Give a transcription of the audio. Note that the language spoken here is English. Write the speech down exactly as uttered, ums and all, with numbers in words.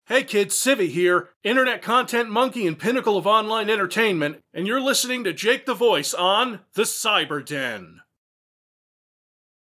Hey kids, Civvie here, internet content monkey and pinnacle of online entertainment, and you're listening to Jake the Voice on The Cyber Den.